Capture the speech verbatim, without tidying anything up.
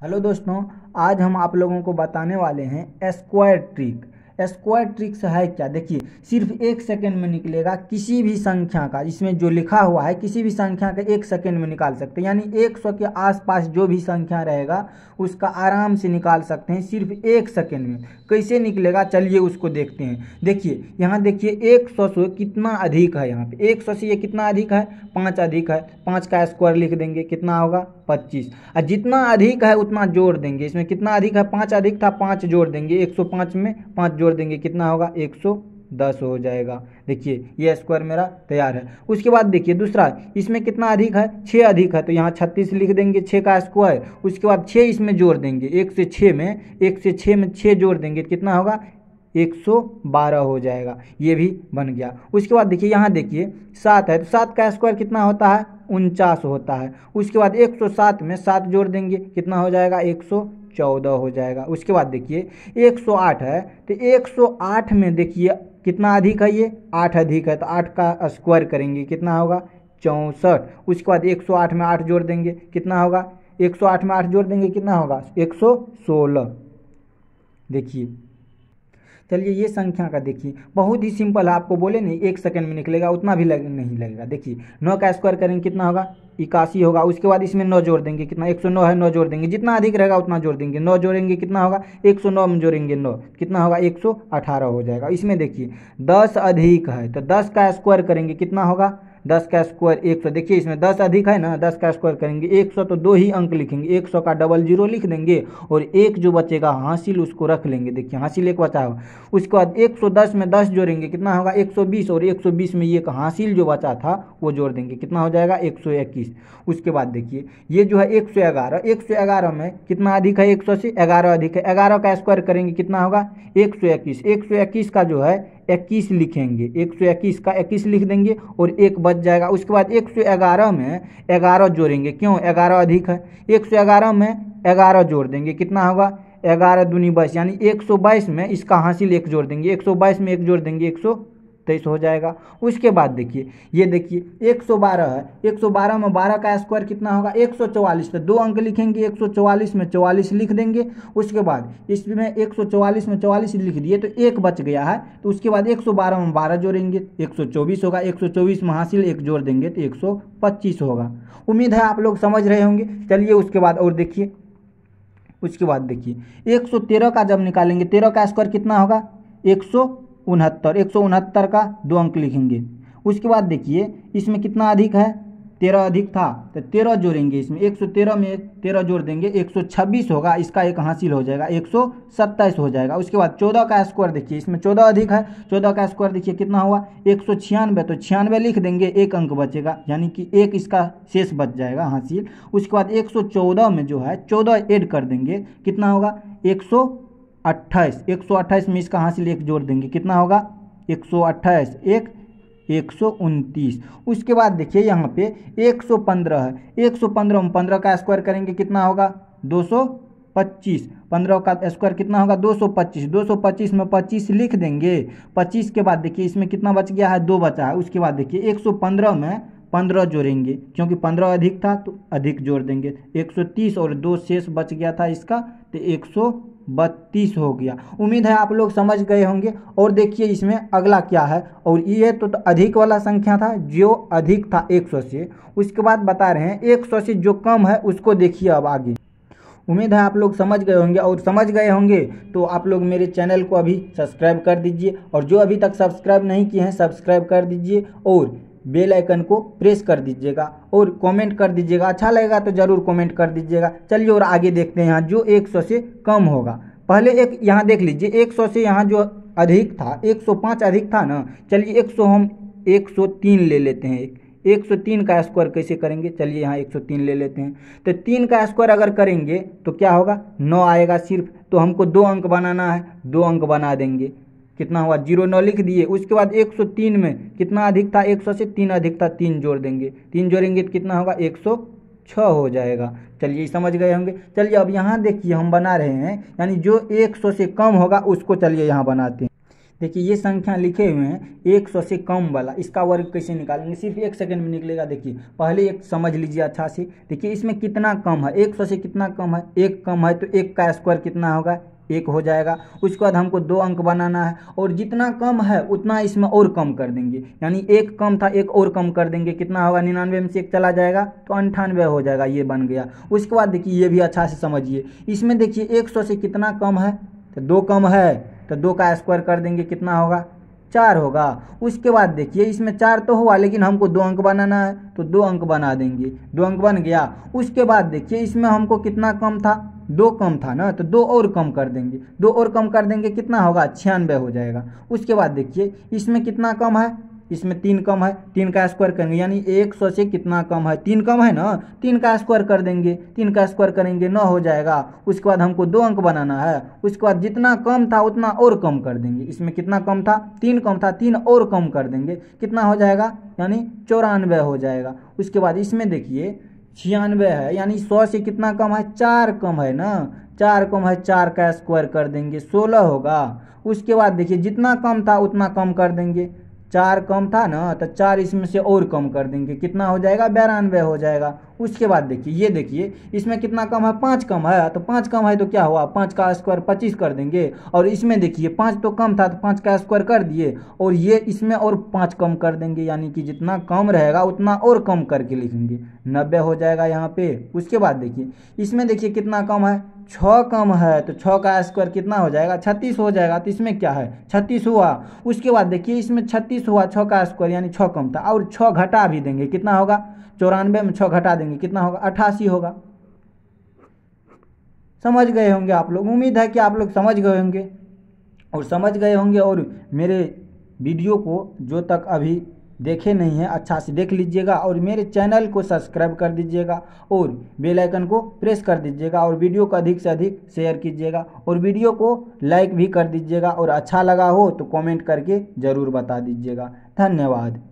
Hello दोस्तों, आज हम आप लोगों को बताने वाले हैं स्क्वायर ट्रिक। स्क्वायर ट्रिक से है क्या, देखिए सिर्फ एक सेकंड में निकलेगा किसी भी संख्या का। इसमें जो लिखा हुआ है किसी भी संख्या का एक सेकंड में निकाल सकते हैं, यानी एक सौ के आसपास जो भी संख्या रहेगा उसका आराम से निकाल सकते हैं सिर्फ एक सेकंड में। कैसे निकलेगा चलिए उसको देखते हैं। देखिए यहाँ देखिए एक सौ से कितना अधिक है, यहाँ पे एक सौ से ये कितना अधिक है, पाँच अधिक है। पाँच का स्क्वायर लिख देंगे, कितना होगा पच्चीस। और जितना अधिक है उतना जोड़ देंगे। इसमें कितना अधिक है, पाँच अधिक था, पाँच जोड़ देंगे। एक सौ पाँच में पाँच जोड़ देंगे, कितना होगा एक सौ दस हो जाएगा। देखिए ये स्क्वायर मेरा तैयार है। उसके बाद देखिए दूसरा, इसमें कितना अधिक है, छः अधिक है, तो यहाँ छत्तीस लिख देंगे, छः का स्क्वायर। उसके बाद छः इसमें जोड़ देंगे, एक से छः में एक से छः में छः जोड़ देंगे, कितना होगा एक सौ बारह हो जाएगा। ये भी बन गया। उसके बाद देखिए यहाँ देखिए सात है, तो सात का स्क्वायर कितना होता है, उनचास होता है। उसके बाद एक सौ सात में सात जोड़ देंगे, कितना हो जाएगा एक सौ चौदह हो जाएगा। उसके बाद देखिए एक सौ आठ है, तो एक सौ आठ में देखिए कितना अधिक है, ये आठ अधिक है, तो आठ का स्क्वायर करेंगे, कितना होगा चौंसठ। उसके बाद एक सौ आठ में आठ जोड़ देंगे, कितना होगा एक सौ आठ में आठ जोड़ देंगे, कितना होगा एक सौ सोलह। देखिए चलिए ये संख्या का देखिए बहुत ही सिंपल है, आपको बोले नहीं एक सेकंड में निकलेगा, उतना भी लग, नहीं लगेगा। देखिए नौ का स्क्वायर करेंगे, कितना होगा इक्यासी होगा। उसके बाद इसमें नौ जोड़ देंगे, कितना एक सौ नौ है, नौ जोड़ देंगे, जितना अधिक रहेगा उतना जोड़ देंगे। नौ जोड़ेंगे कितना होगा एक सौ नौ में जोड़ेंगे नौ, कितना होगा एक सौ अठारह हो जाएगा। इसमें देखिए दस अधिक है, तो दस का स्क्वायर करेंगे, कितना होगा दस का स्क्वायर एक सौ। देखिए इसमें दस अधिक है ना, दस का स्क्वायर करेंगे एक सौ, तो दो ही अंक लिखेंगे, एक सौ का डबल जीरो लिख देंगे और एक जो बचेगा हासिल उसको रख लेंगे। देखिए हासिल एक बचा हुआ। उसके बाद एक सौ दस में दस जोड़ेंगे, कितना होगा एक सौ बीस, और एक सौ बीस में ये हासिल जो बचा था वो जोड़ देंगे, कितना हो जाएगा एक सौ इक्कीस। उसके बाद देखिए ये जो है एक सौ ग्यारह, एक सौ ग्यारह में कितना अधिक है एक सौ से ग्यारह अधिक है, ग्यारह का स्क्वायर करेंगे, कितना होगा एक सौ इक्कीस। एक सौ इक्कीस का जो है इक्कीस लिखेंगे, एक सौ इक्कीस का इक्कीस लिख देंगे और एक बच जाएगा। उसके बाद एक सौ ग्यारह में ग्यारह जोड़ेंगे, क्यों ग्यारह अधिक है, एक सौ ग्यारह में ग्यारह जोड़ देंगे, कितना होगा ग्यारह दूनी बाईस, यानी एक सौ बाईस में इसका हासिल एक जोड़ देंगे, एक सौ बाईस में एक जोड़ देंगे, एक सौ तेईस हो जाएगा। उसके बाद देखिए ये देखिए एक सौ बारह है, एक सौ बारह में बारह का स्क्वायर कितना होगा एक सौ चौवालीस, तो दो अंक लिखेंगे, एक सौ चौवालीस में चौवालीस लिख देंगे। उसके बाद इसमें एक सौ चौवालीस में चौवालीस लिख दिए तो एक बच गया है, तो उसके बाद एक सौ बारह में बारह जोड़ेंगे, एक सौ चौबीस होगा, एक सौ चौबीस में हासिल एक जोड़ देंगे तो एक सौ पच्चीस होगा। उम्मीद है आप लोग समझ रहे होंगे। चलिए उसके बाद और देखिए, उसके बाद देखिए एक सौ तेरह का जब निकालेंगे, तेरह का स्क्वायर कितना होगा एक सौ उनहत्तर, एक सौ उनहत्तर का दो अंक लिखेंगे। उसके बाद देखिए इसमें कितना अधिक है, तेरह अधिक था, तो तेरह जोड़ेंगे, इसमें एक सौ तेरह में तेरह जोड़ देंगे, एक सौ छब्बीस होगा, इसका एक हासिल हो जाएगा, एक सौ सत्ताईस हो जाएगा। उसके बाद चौदह का स्क्वायर देखिए, इसमें चौदह अधिक है, चौदह का स्क्वायर देखिए कितना हुआ एक सौ छियानवे, तो छियानवे लिख देंगे, एक अंक बचेगा, यानी कि एक इसका शेष बच जाएगा हासिल। उसके बाद एक सौ चौदह में जो है चौदह ऐड कर देंगे, कितना होगा एक सौ अट्ठाईस, एक सौ अट्ठाईस में इसका हासिल एक जोड़ देंगे, कितना होगा एक सौ अट्ठाईस एक एक सौ उनतीस। उसके बाद देखिए यहाँ पे एक सौ पंद्रह है, एक सौ पंद्रह में पंद्रह का स्क्वायर करेंगे, कितना होगा दो सौ पच्चीस, पंद्रह का स्क्वायर कितना होगा दो सौ पच्चीस, दो सौ पच्चीस में पच्चीस लिख देंगे। पच्चीस के बाद देखिए इसमें कितना बच गया है, दो बचा है। उसके बाद देखिए एक सौ पंद्रह में पंद्रह जोड़ेंगे, क्योंकि पंद्रह अधिक था तो अधिक जोड़ देंगे, एक सौ तीस और दो शेष बच गया था इसका, तो एक सौ बत्तीस हो गया। उम्मीद है आप लोग समझ गए होंगे। और देखिए इसमें अगला क्या है, और ये तो, तो अधिक वाला संख्या था जो अधिक था एक सौ से। उसके बाद बता रहे हैं एक सौ से जो कम है उसको देखिए अब आगे। उम्मीद है आप लोग समझ गए होंगे, और समझ गए होंगे तो आप लोग मेरे चैनल को अभी सब्सक्राइब कर दीजिए, और जो अभी तक सब्सक्राइब नहीं किए हैं सब्सक्राइब कर दीजिए और बेल आइकन को प्रेस कर दीजिएगा और कमेंट कर दीजिएगा। अच्छा लगेगा तो ज़रूर कमेंट कर दीजिएगा। चलिए और आगे देखते हैं यहाँ जो एक सौ से कम होगा। पहले एक यहाँ देख लीजिए, एक सौ से यहाँ जो अधिक था एक सौ पाँच अधिक था ना, चलिए एक सौ हम एक सौ तीन ले लेते हैं। एक सौ तीन का स्क्वायर कैसे करेंगे, चलिए यहाँ एक सौ तीन ले लेते हैं। तो तीन का स्क्वायर अगर करेंगे तो क्या होगा नौ आएगा सिर्फ, तो हमको दो अंक बनाना है, दो अंक बना देंगे, कितना हुआ जीरो नौ लिख दिए। उसके बाद एक सौ तीन में कितना अधिक था एक सौ से तीन अधिक था, तीन जोड़ देंगे, तीन जोड़ेंगे तो कितना होगा एक सौ छः हो जाएगा। चलिए समझ गए होंगे। चलिए अब यहाँ देखिए हम बना रहे हैं, यानी जो एक सौ से कम होगा उसको चलिए यहाँ बनाते हैं। देखिए ये संख्या लिखे हुए हैं एक सौ से कम वाला, इसका वर्ग कैसे निकालेंगे, सिर्फ एक सेकंड में निकलेगा। देखिए पहले एक समझ लीजिए अच्छा से। देखिए इसमें कितना कम है, एक सौ से कितना कम है, एक कम है, तो एक का स्क्वायर कितना होगा, एक हो जाएगा। उसके बाद हमको दो अंक बनाना है और जितना कम है उतना इसमें और कम कर देंगे, यानी एक कम था एक और कम कर देंगे, कितना होगा, निन्यानवे में से एक चला जाएगा तो अंठानवे हो जाएगा, ये बन गया। उसके बाद देखिए ये भी अच्छा से समझिए, इसमें देखिए एक सौ से कितना कम है, तो दो कम है, तो दो का स्क्वायर कर देंगे, कितना होगा, चार होगा। उसके बाद देखिए इसमें चार तो हुआ लेकिन हमको दो अंक बनाना है, तो दो अंक बना देंगे, दो अंक बन गया। उसके बाद देखिए इसमें हमको कितना कम था, दो कम था ना, तो दो और कम कर देंगे, दो और कम कर देंगे, कितना होगा, छियानवे हो जाएगा। उसके बाद देखिए इसमें कितना कम है, इसमें तीन कम है, तीन का स्क्वायर करेंगे, यानी एक सौ से कितना कम है, तीन कम है ना, तीन का स्क्वायर कर देंगे, तीन का स्क्वायर करेंगे नौ हो जाएगा। उसके बाद हमको दो अंक बनाना है, उसके बाद जितना कम था उतना और कम कर देंगे, इसमें कितना कम था, तीन कम था, तीन और कम कर देंगे, कितना हो जाएगा, यानी चौरानवे हो जाएगा। उसके बाद इसमें देखिए छियानवे है, यानी सौ से कितना कम है, चार कम है ना, चार कम है, चार का स्क्वायर कर देंगे, सोलह होगा। उसके बाद देखिए जितना कम था उतना कम कर देंगे, चार कम था ना, तो चार इसमें से और कम कर देंगे, कितना हो जाएगा, बिरानवे हो जाएगा। उसके बाद देखिए ये देखिए इसमें कितना कम है, पाँच कम है, तो पाँच कम है तो क्या हुआ, पाँच का स्क्वायर पच्चीस कर देंगे। और इसमें देखिए पाँच तो कम था तो पाँच का स्क्वायर कर दिए, और ये इसमें और पाँच कम कर देंगे, यानी कि जितना कम रहेगा उतना और कम करके लिखेंगे, नब्बे हो जाएगा यहाँ पे। उसके बाद देखिए इसमें देखिए कितना कम है, छः कम है, तो छः का स्क्वायर कितना हो जाएगा, छत्तीस हो जाएगा, तो इसमें क्या है, छत्तीस हुआ। उसके बाद देखिए इसमें छत्तीस हुआ, छः का स्क्वायर यानी छः कम था, और छः घटा भी देंगे, कितना होगा, चौरानवे में छः घटा देंगे, कितना होगा, अट्ठासी होगा। समझ गए होंगे आप लोग, उम्मीद है कि आप लोग समझ गए होंगे और समझ गए होंगे और मेरे वीडियो को जो तक अभी देखे नहीं हैं अच्छा से देख लीजिएगा, और मेरे चैनल को सब्सक्राइब कर दीजिएगा और बेल आइकन को प्रेस कर दीजिएगा, और वीडियो को अधिक से अधिक शेयर कीजिएगा, और वीडियो को लाइक भी कर दीजिएगा, और अच्छा लगा हो तो कमेंट करके ज़रूर बता दीजिएगा। धन्यवाद।